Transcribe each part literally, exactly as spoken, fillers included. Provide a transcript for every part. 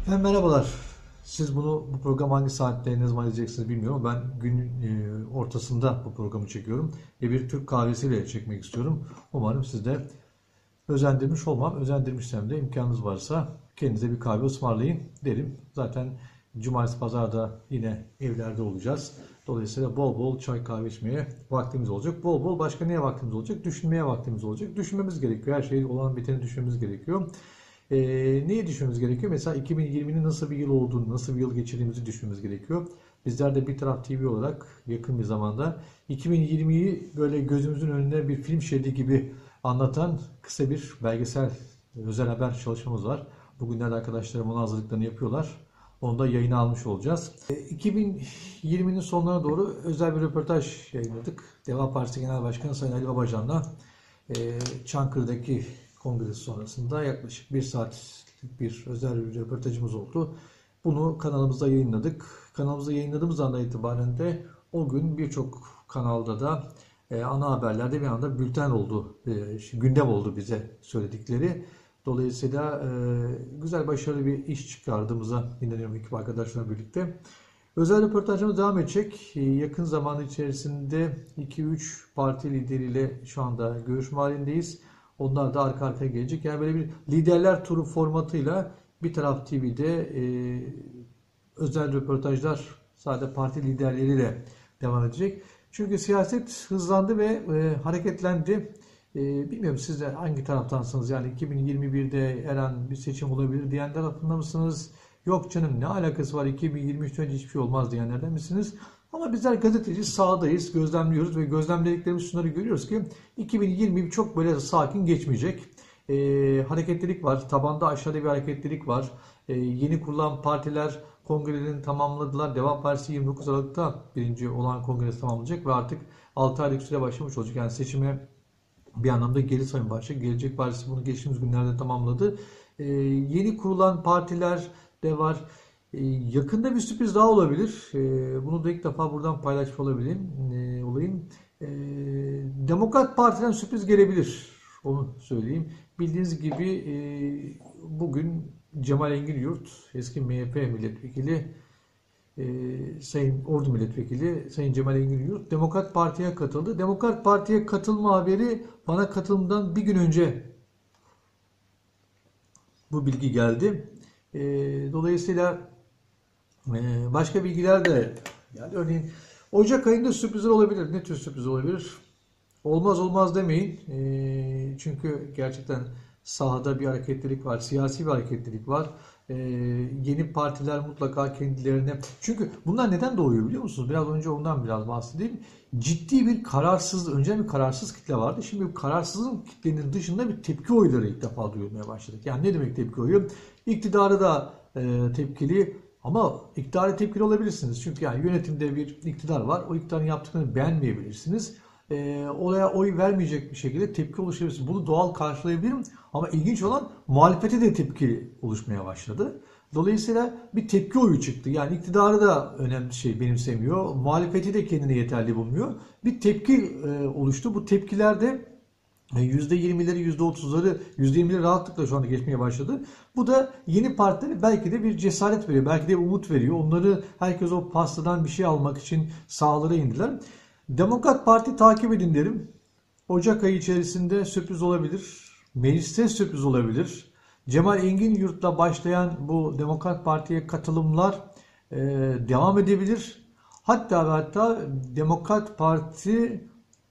Efendim merhabalar. Siz bunu bu program hangi saatte ne zaman izleyeceksiniz bilmiyorum. Ben günün e, ortasında bu programı çekiyorum ve bir Türk kahvesiyle çekmek istiyorum. Umarım siz de özendirmiş olmam. Özendirmişsem de imkanınız varsa kendinize bir kahve ısmarlayın derim. Zaten cumartesi pazarda yine evlerde olacağız. Dolayısıyla bol bol çay kahve içmeye vaktimiz olacak. Bol bol başka neye vaktimiz olacak? Düşünmeye vaktimiz olacak. Düşünmemiz gerekiyor. Her şey olan biteni düşünmemiz gerekiyor. Ee, neyi düşünmemiz gerekiyor? Mesela iki bin yirminin nasıl bir yıl olduğunu, nasıl bir yıl geçirdiğimizi düşünmemiz gerekiyor. Bizler de Bir Taraf T V olarak yakın bir zamanda iki bin yirmiyi böyle gözümüzün önüne bir film şeridi gibi anlatan kısa bir belgesel özel haber çalışmamız var. Bugünlerde arkadaşlarım onun hazırlıklarını yapıyorlar. Onu da yayına almış olacağız. E, iki bin yirminin sonlarına doğru özel bir röportaj yayınladık. Deva Partisi Genel Başkanı Sayın Ali Babacan'la e, Çankırı'daki kongresi sonrasında yaklaşık bir saatlik bir özel bir röportajımız oldu. Bunu kanalımızda yayınladık. Kanalımızda yayınladığımız andan itibaren de o gün birçok kanalda da e, ana haberlerde bir anda bülten oldu, e, gündem oldu bize söyledikleri. Dolayısıyla e, güzel başarılı bir iş çıkardığımıza inanıyorum ekip arkadaşlarla birlikte. Özel röportajımız devam edecek. E, yakın zaman içerisinde iki üç parti lideriyle şu anda görüşme halindeyiz. Onlar da arka arkaya gelecek. Yani böyle bir liderler turu formatıyla Bir Taraf T V'de e, özel röportajlar sadece parti liderleriyle devam edecek. Çünkü siyaset hızlandı ve e, hareketlendi. E, bilmiyorum siz de hangi taraftansınız? Yani iki bin yirmi birde her an bir seçim olabilir diyen tarafında mısınız? Yok canım ne alakası var iki bin yirmi üçte hiçbir şey olmaz diyenlerden misiniz? Ama bizler gazeteci sahadayız, gözlemliyoruz ve gözlemlediklerimiz şunları görüyoruz ki iki bin yirmi çok böyle sakin geçmeyecek. E, hareketlilik var, tabanda aşağıda bir hareketlilik var. E, yeni kurulan partiler kongrelerini tamamladılar. Deva Partisi yirmi dokuz Aralık'ta birinci olan kongresi tamamlayacak ve artık altı aylık süre başlamış olacak. Yani seçime bir anlamda geri sayım başlayacak. Gelecek Partisi bunu geçtiğimiz günlerde tamamladı. E, yeni kurulan partiler de var. E, yakında bir sürpriz daha olabilir. E, bunu da ilk defa buradan paylaşmış olabilirim. E, olayım. E, Demokrat Parti'den sürpriz gelebilir. Onu söyleyeyim. Bildiğiniz gibi e, bugün Cemal Engin Yurt, eski M H P milletvekili, e, Sayın Ordu Milletvekili Sayın Cemal Engin Yurt Demokrat Parti'ye katıldı. Demokrat Parti'ye katılma haberi bana katılımdan bir gün önce bu bilgi geldi. E, dolayısıyla e, başka bilgiler de yani örneğin Ocak ayında sürprizler olabilir. Ne tür sürpriz olabilir? Olmaz olmaz demeyin. E, çünkü gerçekten sahada bir hareketlilik var. Siyasi bir hareketlilik var. E, yeni partiler mutlaka kendilerine... Çünkü bunlar neden doğuyor biliyor musunuz? Biraz önce ondan biraz bahsedeyim. Ciddi bir kararsız, önce bir kararsız kitle vardı. Şimdi bu kararsızın kitlenin dışında bir tepki oyları ilk defa duyulmaya başladık. Yani ne demek tepki oyu? İktidarı da e, tepkili ama iktidara tepkili olabilirsiniz. Çünkü yani yönetimde bir iktidar var. O iktidarın yaptıklarını beğenmeyebilirsiniz. E, olaya oy vermeyecek bir şekilde tepki oluşabilir. Bunu doğal karşılayabilirim ama ilginç olan muhalefete de tepki oluşmaya başladı. Dolayısıyla bir tepki oyu çıktı. Yani iktidarı da önemli şey benimsemiyor. Muhalefeti de kendine yeterli bulmuyor. Bir tepki e, oluştu. Bu tepkilerde yüzde yirmileri, yüzde otuzları, yüzde yirmileri rahatlıkla şu anda geçmeye başladı. Bu da yeni partilere belki de bir cesaret veriyor. Belki de umut veriyor. Onları herkes o pastadan bir şey almak için sahalara indiler. Demokrat Parti takip edin derim. Ocak ayı içerisinde sürpriz olabilir. Mecliste sürpriz olabilir. Cemal Engin Yurt'la başlayan bu Demokrat Parti'ye katılımlar e, devam edebilir. Hatta ve hatta Demokrat Parti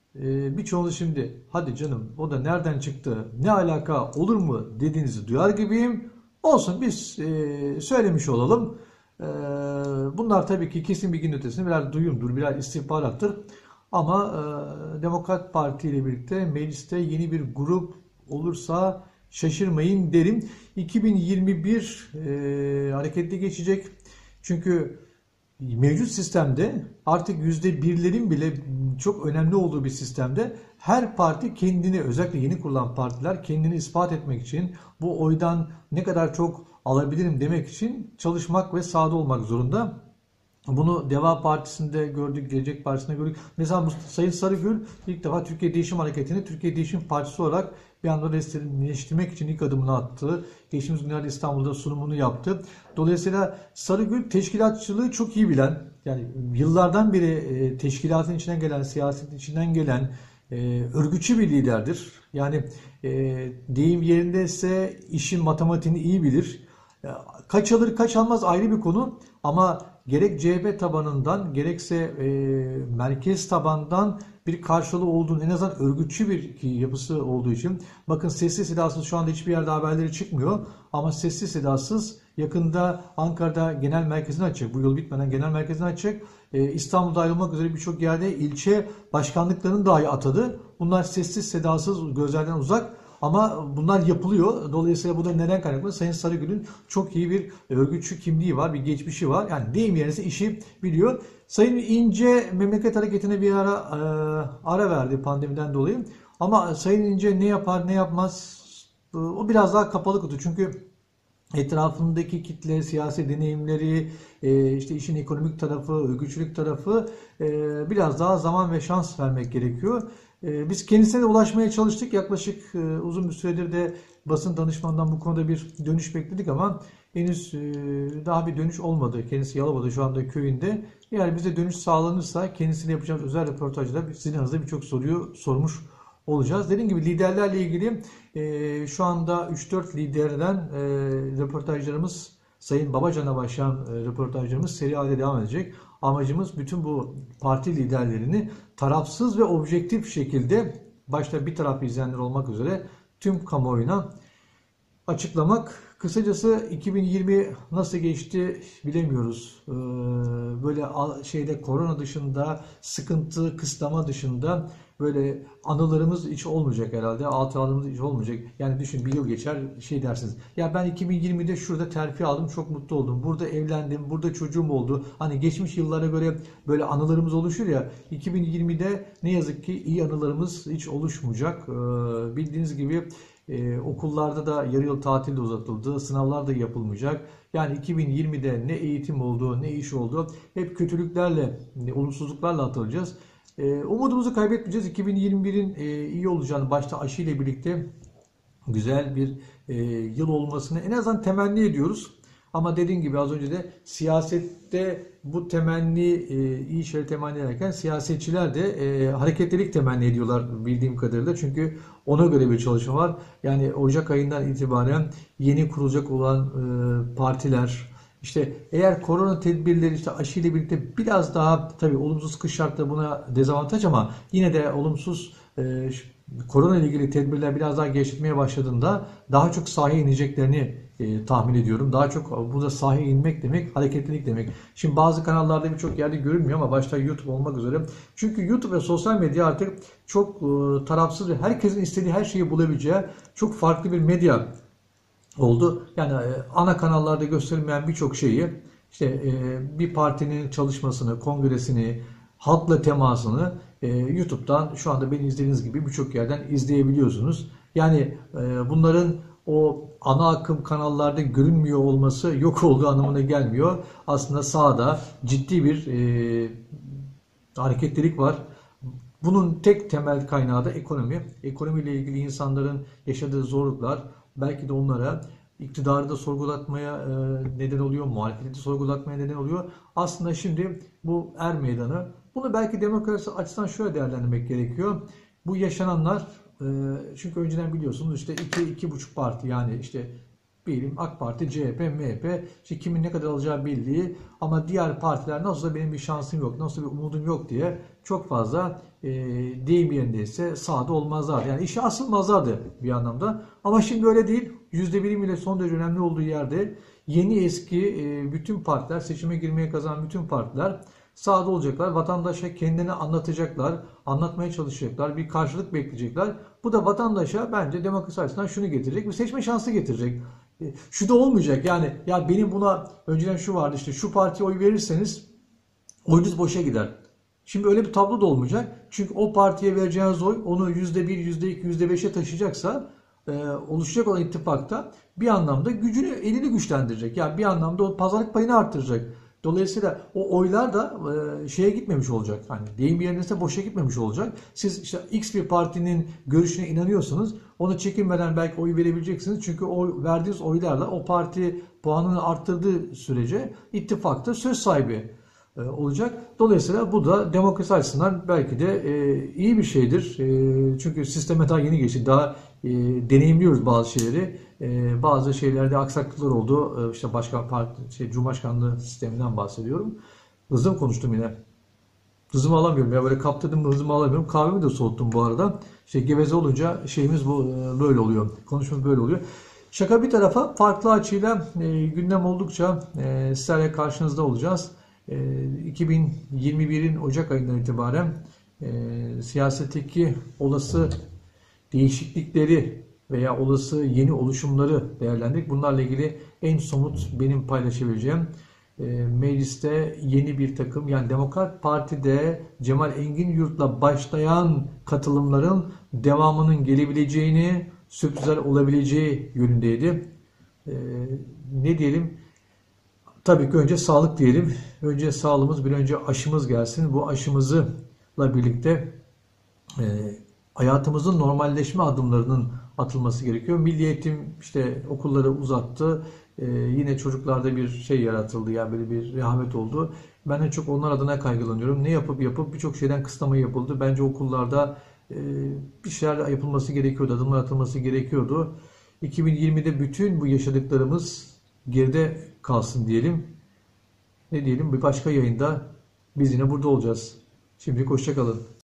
e, birçoğunuz şimdi hadi canım o da nereden çıktı ne alaka olur mu dediğinizi duyar gibiyim. Olsun biz e, söylemiş olalım. E, bunlar tabii ki kesin bilginin ötesinde birer duyumdur, birer istihbarattır. Ama e, Demokrat Parti ile birlikte mecliste yeni bir grup olursa şaşırmayın derim. iki bin yirmi bir e, hareketli geçecek. Çünkü mevcut sistemde artık yüzde birlerin bile çok önemli olduğu bir sistemde her parti kendini, özellikle yeni kurulan partiler kendini ispat etmek için, bu oydan ne kadar çok alabilirim demek için çalışmak ve sahada olmak zorunda. Bunu Deva Partisi'nde gördük, Gelecek Partisi'nde gördük. Mesela bu Sayın Sarıgül ilk defa Türkiye Değişim Hareketi'ni Türkiye Değişim Partisi olarak bir anda resmileştirmek için ilk adımını attı. Geçtiğimiz günlerde İstanbul'da sunumunu yaptı. Dolayısıyla Sarıgül teşkilatçılığı çok iyi bilen, yani yıllardan beri teşkilatın içinden gelen, siyasetin içinden gelen e, örgütçü bir liderdir. Yani e, deyim yerindeyse işin matematiğini iyi bilir. Kaç alır kaç almaz ayrı bir konu ama gerek C H P tabanından gerekse e, merkez tabandan bir karşılığı olduğunu, en azından örgütçü bir yapısı olduğu için, bakın sessiz sedasız şu anda hiçbir yerde haberleri çıkmıyor ama sessiz sedasız yakında Ankara'da genel merkezini açacak. Bu yıl bitmeden genel merkezini açacak. E, İstanbul'da ayrılmak üzere birçok yerde ilçe başkanlıklarını dahi atadı. Bunlar sessiz sedasız, gözlerden uzak. Ama bunlar yapılıyor. Dolayısıyla bu da neden kaynaklı? Sayın Sarıgül'ün çok iyi bir örgütçü kimliği var, bir geçmişi var. Yani deyim yerine işi biliyor. Sayın İnce memleket hareketine bir ara e, ara verdi pandemiden dolayı. Ama Sayın İnce ne yapar ne yapmaz o biraz daha kapalı kutu. Çünkü etrafındaki kitle, siyasi deneyimleri, e, işte işin ekonomik tarafı, örgütçülük tarafı e, biraz daha zaman ve şans vermek gerekiyor. Biz kendisine de ulaşmaya çalıştık. Yaklaşık uzun bir süredir de basın danışmanından bu konuda bir dönüş bekledik ama henüz daha bir dönüş olmadı. Kendisi Yalova'da şu anda köyünde. Eğer bize dönüş sağlanırsa kendisiyle yapacağımız özel röportajda sizin yanınızda birçok soruyu sormuş olacağız. Dediğim gibi liderlerle ilgili şu anda üç dört liderden röportajlarımız, Sayın Babacan'a başlayan röportajlarımız seri halde devam edecek. Amacımız bütün bu parti liderlerini tarafsız ve objektif şekilde, başta bir taraf izleyenler olmak üzere tüm kamuoyuna açıklamak. Kısacası iki bin yirmi nasıl geçti bilemiyoruz. Ee, böyle şeyde korona dışında, sıkıntı, kısıtlama dışında böyle anılarımız hiç olmayacak herhalde. Hatıralarımız hiç olmayacak. Yani düşün, bir yıl geçer şey dersiniz. Ya ben iki bin yirmide şurada terfi aldım, çok mutlu oldum. Burada evlendim, burada çocuğum oldu. Hani geçmiş yıllara göre böyle anılarımız oluşur ya. iki bin yirmide ne yazık ki iyi anılarımız hiç oluşmayacak. Ee, bildiğiniz gibi Ee, okullarda da yarı yıl tatil de uzatıldı. Sınavlar da yapılmayacak. Yani iki bin yirmide ne eğitim oldu, ne iş oldu. Hep kötülüklerle, olumsuzluklarla hatırlayacağız. Ee, umudumuzu kaybetmeyeceğiz. iki bin yirmi birin e, iyi olacağını, başta aşı ile birlikte güzel bir e, yıl olmasını en azından temenni ediyoruz. Ama dediğim gibi az önce de siyasette bu temenni, e, iyi şeyler temenni ederken siyasetçiler de e, hareketlilik temenni ediyorlar bildiğim kadarıyla. Çünkü ona göre bir çalışma var. Yani Ocak ayından itibaren yeni kurulacak olan e, partiler, işte eğer korona tedbirleri işte aşı ile birlikte biraz daha, tabii olumsuz kış şartları buna dezavantaj ama yine de olumsuz e, korona ile ilgili tedbirler biraz daha gevşetmeye başladığında daha çok sahaya ineceklerini e, tahmin ediyorum. Daha çok burada sahaya inmek demek hareketlilik demek. Şimdi bazı kanallarda birçok yerde görünmüyor ama başta YouTube olmak üzere. Çünkü YouTube ve sosyal medya artık çok e, tarafsız ve herkesin istediği her şeyi bulabileceği çok farklı bir medya oldu. Yani e, ana kanallarda gösterilmeyen birçok şeyi, işte e, bir partinin çalışmasını, kongresini, halkla temasını e, YouTube'dan şu anda beni izlediğiniz gibi birçok yerden izleyebiliyorsunuz. Yani e, bunların o ana akım kanallarda görünmüyor olması yok olduğu anlamına gelmiyor. Aslında sahada ciddi bir e, hareketlilik var. Bunun tek temel kaynağı da ekonomi. Ekonomiyle ilgili insanların yaşadığı zorluklar belki de onlara iktidarı da sorgulatmaya e, neden oluyor, muhalefeti de sorgulatmaya neden oluyor. Aslında şimdi bu er meydanı. Bunu belki demokrasi açısından şöyle değerlendirmek gerekiyor. Bu yaşananlar, e, çünkü önceden biliyorsunuz işte iki iki buçuk parti, yani işte diyelim AK Parti, C H P, M H P, işte kimin ne kadar alacağı belli ama diğer partiler nasılsa benim bir şansım yok, nasıl bir umudum yok diye çok fazla e, deyim yerindeyse sahada olmazlardı. Yani işe asılmazlardı bir anlamda. Ama şimdi öyle değil. yüzde birim ile son derece önemli olduğu yerde yeni eski e, bütün partiler, seçime girmeye kazanan bütün partiler sahada olacaklar. Vatandaşa kendini anlatacaklar, anlatmaya çalışacaklar, bir karşılık bekleyecekler. Bu da vatandaşa bence demokrasi açısından şunu getirecek, bir seçme şansı getirecek. Şu da olmayacak, yani ya benim buna önceden şu vardı, işte şu partiye oy verirseniz oyunuz boşa gider. Şimdi öyle bir tablo da olmayacak. Çünkü o partiye vereceğiniz oy onu yüzde bir, yüzde iki, yüzde beşe taşıyacaksa e, oluşacak olan ittifakta bir anlamda gücünü, elini güçlendirecek. Yani bir anlamda o pazarlık payını arttıracak. Dolayısıyla o oylar da e, şeye gitmemiş olacak. Hani deyim yerine boşa gitmemiş olacak. Siz işte X bir partinin görüşüne inanıyorsunuz. Ona çekinmeden belki oy verebileceksiniz. Çünkü o verdiğiniz oylarla o parti puanını arttırdığı sürece ittifakta söz sahibi e, olacak. Dolayısıyla bu da demokrasi açısından belki de e, iyi bir şeydir. E, çünkü sisteme daha yeni geçti. Daha e, deneyimliyoruz bazı şeyleri. E, bazı şeylerde aksaklıklar oldu. E, işte başkan parti, şey, Cumhurbaşkanlığı sisteminden bahsediyorum. Hızlı mı konuştum yine? Hızımı alamıyorum ya, böyle kaptırdım da hızımı alamıyorum. Kahvemi de soğuttum bu arada. İşte geveze olunca şeyimiz bu e, böyle oluyor. Konuşmamız böyle oluyor. Şaka bir tarafa, farklı açıyla e, gündem oldukça e, sizlerle karşınızda olacağız. E, iki bin yirmi birin Ocak ayından itibaren e, siyasetteki olası değişiklikleri veya olası yeni oluşumları değerlendirdik. Bunlarla ilgili en somut benim paylaşabileceğim, e, mecliste yeni bir takım, yani Demokrat Parti'de Cemal Engin Yurt'la başlayan katılımların devamının gelebileceğini, sürprizler olabileceği yönündeydi. E, ne diyelim? Tabii ki önce sağlık diyelim. Önce sağlığımız, bir önce aşımız gelsin. Bu aşımızla birlikte e, hayatımızın normalleşme adımlarının atılması gerekiyor. Milli Eğitim işte okulları uzattı. Ee, yine çocuklarda bir şey yaratıldı. Yani böyle bir rehavet oldu. Ben en çok onlar adına kaygılanıyorum. Ne yapıp yapıp birçok şeyden kısıtlama yapıldı. Bence okullarda e, bir şeyler yapılması gerekiyordu. Adımlar atılması gerekiyordu. iki bin yirmide bütün bu yaşadıklarımız geride kalsın diyelim. Ne diyelim? Bir başka yayında biz yine burada olacağız. Şimdilik hoşça kalın.